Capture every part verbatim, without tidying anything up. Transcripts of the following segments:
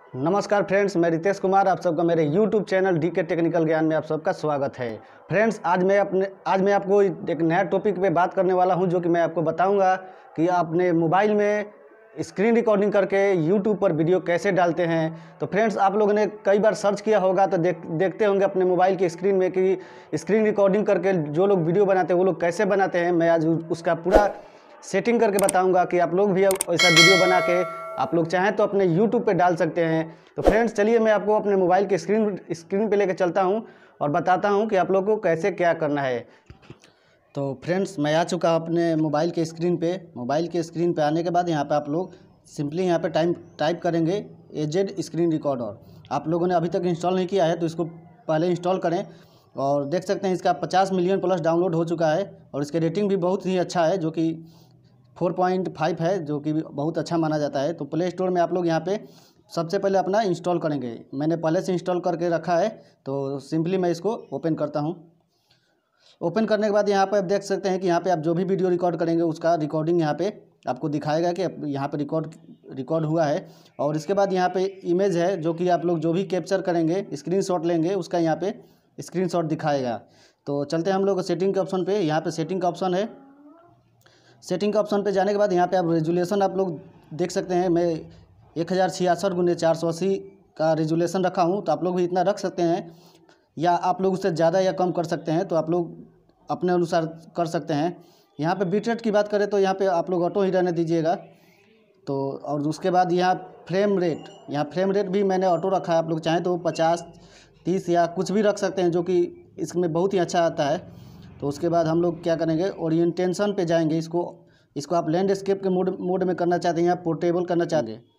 नमस्कार फ्रेंड्स, मैं रितेश कुमार आप सबका मेरे YouTube channel D K technical ज्ञान में आप सबका स्वागत है। फ्रेंड्स, आज मैं अपने आज मैं आपको एक नया टॉपिक पे बात करने वाला हूं, जो कि मैं आपको बताऊंगा कि आपने मोबाइल में स्क्रीन रिकॉर्डिंग करके यूट्यूब पर वीडियो कैसे डालते हैं। तो फ्रेंड्स, आप लोगों ने कई बार सर्च किया होगा तो देख देखते होंगे अपने मोबाइल की स्क्रीन में कि स्क्रीन रिकॉर्डिंग करके जो लोग वीडियो बनाते हैं वो लोग कैसे बनाते हैं। मैं आज उसका पूरा सेटिंग करके बताऊंगा कि आप लोग भी ऐसा वीडियो बना के आप लोग चाहें तो अपने यूट्यूब पे डाल सकते हैं। तो फ्रेंड्स, चलिए मैं आपको अपने मोबाइल के स्क्रीन स्क्रीन पे लेकर चलता हूं और बताता हूं कि आप लोगों को कैसे क्या करना है। तो फ्रेंड्स, मैं आ चुका अपने मोबाइल के स्क्रीन पे। मोबाइल के स्क्रीन पे आने के बाद यहाँ पे आप लोग सिंपली यहाँ पे टाइम टाइप करेंगे एजेड स्क्रीन रिकॉर्डर। आप लोगों ने अभी तक इंस्टॉल नहीं किया है तो इसको पहले इंस्टॉल करें। और देख सकते हैं इसका पचास मिलियन प्लस डाउनलोड हो चुका है और इसके रेटिंग भी बहुत ही अच्छा है, जो कि फोर पॉइंट फाइव है, जो कि बहुत अच्छा माना जाता है। तो प्ले स्टोर में आप लोग यहाँ पे सबसे पहले अपना इंस्टॉल करेंगे। मैंने पहले से इंस्टॉल करके रखा है, तो सिंपली मैं इसको ओपन करता हूँ। ओपन करने के बाद यहाँ पे आप देख सकते हैं कि यहाँ पे आप जो भी वीडियो रिकॉर्ड करेंगे उसका रिकॉर्डिंग यहाँ पे आपको दिखाएगा कि यहाँ पे रिकॉर्ड रिकॉर्ड हुआ है। और इसके बाद यहाँ पे इमेज है, जो कि आप लोग जो भी कैप्चर करेंगे स्क्रीनशॉट लेंगे उसका यहाँ पे स्क्रीनशॉट दिखाएगा। तो चलते हैं हम लोग सेटिंग के ऑप्शन पे। यहाँ पे सेटिंग का ऑप्शन है। सेटिंग का ऑप्शन पे जाने के बाद यहाँ पे आप रेजुलेशन आप लोग देख सकते हैं। मैं एक हज़ार छियासठ गुने चार सौ अस्सी का रेजुलेशन रखा हूँ, तो आप लोग भी इतना रख सकते हैं या आप लोग उससे ज़्यादा या कम कर सकते हैं, तो आप लोग अपने अनुसार कर सकते हैं। यहाँ पे बिट रेट की बात करें तो यहाँ पे आप लोग ऑटो ही रहने दीजिएगा। तो और उसके बाद यहाँ फ्रेम रेट, यहाँ फ्रेम रेट भी मैंने ऑटो रखा है। आप लोग चाहें तो पचास तीस या कुछ भी रख सकते हैं, जो कि इसमें बहुत ही अच्छा आता है। तो उसके बाद हम लोग क्या करेंगे, ओरिएंटेशन पे जाएंगे। इसको इसको आप लैंडस्केप के मोड मोड में करना चाहते हैं या पोर्टेबल करना चाहते हैं।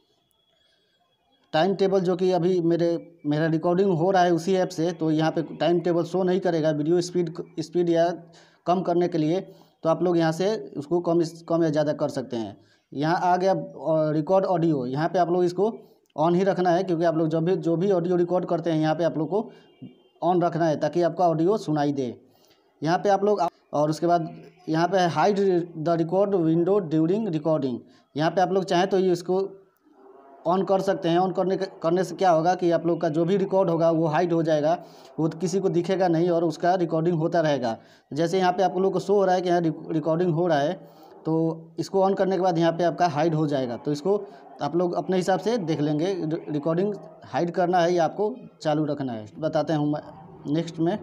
टाइम टेबल, जो कि अभी मेरे मेरा रिकॉर्डिंग हो रहा है उसी ऐप से, तो यहाँ पे टाइम टेबल शो नहीं करेगा। वीडियो स्पीड स्पीड या कम करने के लिए तो आप लोग यहाँ से उसको कम कम या ज़्यादा कर सकते हैं। यहाँ आ गया रिकॉर्ड ऑडियो। यहाँ पे आप लोग इसको ऑन ही रखना है, क्योंकि आप लोग जब भी जो भी ऑडियो रिकॉर्ड करते हैं यहाँ पे आप लोग को ऑन रखना है, ताकि आपका ऑडियो सुनाई दे। यहाँ पे आप लोग और उसके बाद यहाँ पे hide the record window during recording. यहाँ पे आप लोग चाहें तो ये इसको ऑन कर सकते हैं। ऑन करने करने से क्या होगा कि आप लोग का जो भी रिकॉर्ड होगा वो हाइड हो जाएगा, वो किसी को दिखेगा नहीं और उसका रिकॉर्डिंग होता रहेगा। जैसे यहाँ पे आप लोग को शो हो रहा है कि यहाँ रिकॉर्डिंग हो रहा है, तो इसको ऑन करने के बाद यहाँ पे आपका हाइड हो जाएगा। तो इसको आप लोग अपने हिसाब से देख लेंगे, रिकॉर्डिंग हाइड करना है या आपको चालू रखना है। बताते हैं हम नेक्स्ट में।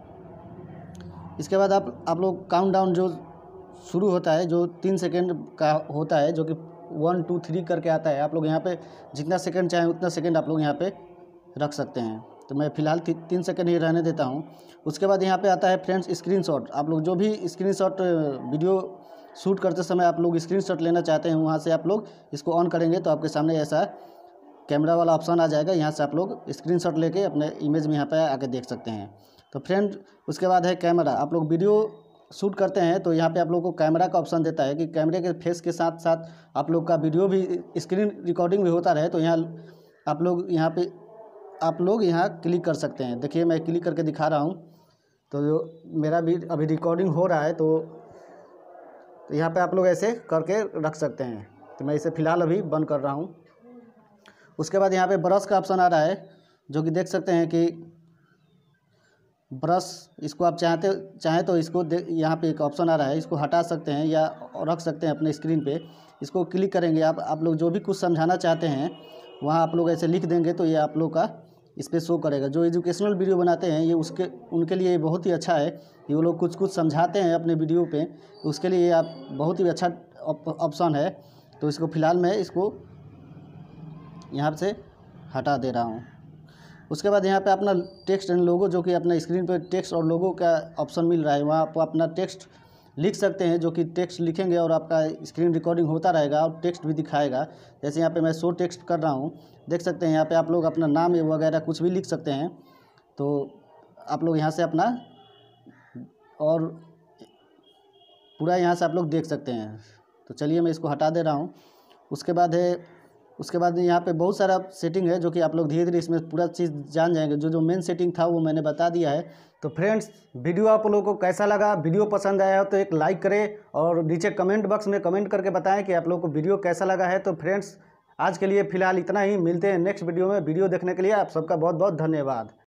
इसके बाद आप आप लोग काउंट डाउन जो शुरू होता है, जो तीन सेकेंड का होता है, जो कि वन टू थ्री करके आता है, आप लोग यहाँ पे जितना सेकंड चाहें उतना सेकंड आप लोग यहाँ पे रख सकते हैं। तो मैं फ़िलहाल ती, तीन सेकंड ही रहने देता हूँ। उसके बाद यहाँ पे आता है फ्रेंड्स स्क्रीनशॉट। आप लोग जो भी स्क्रीनशॉट वीडियो शूट करते समय आप लोग स्क्रीनशॉट लेना चाहते हैं, वहाँ से आप लोग इसको ऑन करेंगे तो आपके सामने ऐसा कैमरा वाला ऑप्शन आ जाएगा। यहाँ से आप लोग स्क्रीनशॉट लेके अपने इमेज में यहाँ पर आके देख सकते हैं। तो फ्रेंड, उसके बाद है कैमरा। आप लोग वीडियो शूट करते हैं तो यहाँ पे आप लोगों को कैमरा का ऑप्शन देता है कि कैमरे के फेस के साथ साथ आप लोग का वीडियो भी स्क्रीन रिकॉर्डिंग भी होता रहे। तो यहाँ आप लोग यहाँ पे आप लोग यहाँ क्लिक कर सकते हैं। देखिए मैं क्लिक करके दिखा रहा हूँ, तो जो मेरा भी अभी रिकॉर्डिंग हो रहा है, तो, तो यहाँ पे आप लोग ऐसे करके रख सकते हैं। तो मैं इसे फ़िलहाल अभी बंद कर रहा हूँ। उसके बाद यहाँ पर ब्रश का ऑप्शन आ रहा है, जो कि देख सकते हैं कि ब्रश, इसको आप चाहते चाहें तो इसको यहाँ पे एक ऑप्शन आ रहा है, इसको हटा सकते हैं या रख सकते हैं अपने स्क्रीन पे। इसको क्लिक करेंगे आप आप लोग जो भी कुछ समझाना चाहते हैं वहाँ आप लोग ऐसे लिख देंगे, तो ये आप लोग का इस पर शो करेगा। जो एजुकेशनल वीडियो बनाते हैं ये उसके उनके लिए बहुत ही अच्छा है कि वो लोग कुछ कुछ समझाते हैं अपने वीडियो पे, तो उसके लिए आप बहुत ही अच्छा ऑप्शन है। तो इसको फ़िलहाल मैं इसको यहाँ से हटा दे रहा हूँ। उसके बाद यहाँ पे अपना टेक्स्ट एंड लोगो, जो कि अपना स्क्रीन पे टेक्स्ट और लोगो का ऑप्शन मिल रहा है, वहाँ आप अपना टेक्स्ट लिख सकते हैं। जो कि टेक्स्ट लिखेंगे और आपका स्क्रीन रिकॉर्डिंग होता रहेगा और टेक्स्ट भी दिखाएगा। जैसे यहाँ पे मैं शो टेक्स्ट कर रहा हूँ, देख सकते हैं यहाँ पे आप लोग अपना नाम वगैरह कुछ भी लिख सकते हैं। तो आप लोग यहाँ से अपना और पूरा यहाँ से आप लोग देख सकते हैं। तो चलिए मैं इसको हटा दे रहा हूँ। उसके बाद है उसके बाद यहाँ पे बहुत सारा सेटिंग है, जो कि आप लोग धीरे धीरे इसमें पूरा चीज़ जान जाएंगे। जो जो मेन सेटिंग था वो मैंने बता दिया है। तो फ्रेंड्स, वीडियो आप लोगों को कैसा लगा? वीडियो पसंद आया हो तो एक लाइक करें और नीचे कमेंट बॉक्स में कमेंट करके बताएं कि आप लोगों को वीडियो कैसा लगा है। तो फ्रेंड्स, आज के लिए फ़िलहाल इतना ही। मिलते हैं नेक्स्ट वीडियो में। वीडियो देखने के लिए आप सबका बहुत बहुत धन्यवाद।